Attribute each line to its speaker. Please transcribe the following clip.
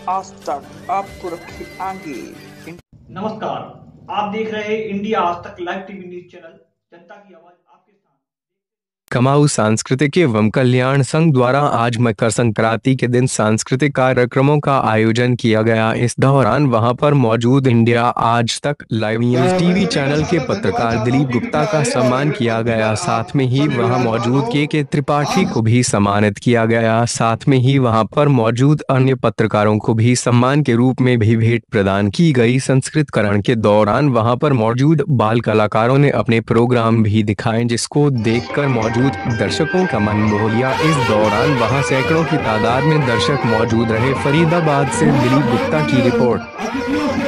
Speaker 1: आज तक आपको रखे आगे।
Speaker 2: नमस्कार, आप देख रहे हैं इंडिया आज तक लाइव टीवी न्यूज चैनल। जनता की आवाज आपके साथ।
Speaker 3: कमाऊ सांस्कृतिक एवं कल्याण संघ द्वारा आज मकर संक्रांति के दिन सांस्कृतिक कार्यक्रमों का आयोजन किया गया। इस दौरान वहां पर मौजूद इंडिया आज तक लाइव न्यूज टीवी चैनल के पत्रकार दिलीप गुप्ता का सम्मान किया गया। साथ में ही वहां मौजूद के त्रिपाठी को भी सम्मानित किया गया। साथ में ही वहां पर मौजूद अन्य पत्रकारों को भी सम्मान के रूप में भी भेंट प्रदान की गई। संस्कृतकरण के दौरान वहां पर मौजूद बाल कलाकारों ने अपने प्रोग्राम भी दिखाए, जिसको देखकर मौजूद दर्शकों का मन मोह लिया। इस दौरान वहां सैकड़ों की तादाद में दर्शक मौजूद रहे। फरीदाबाद से दिलीप गुप्ता की रिपोर्ट।